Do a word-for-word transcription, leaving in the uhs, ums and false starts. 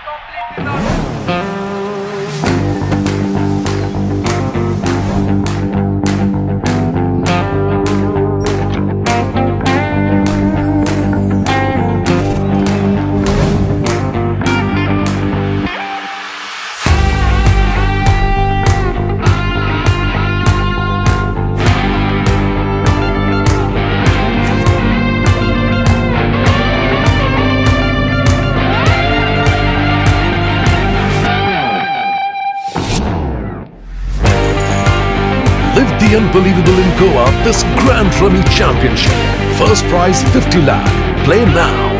Live the unbelievable in Goa this Grand Rummy Championship. First prize fifty lakh. Play now.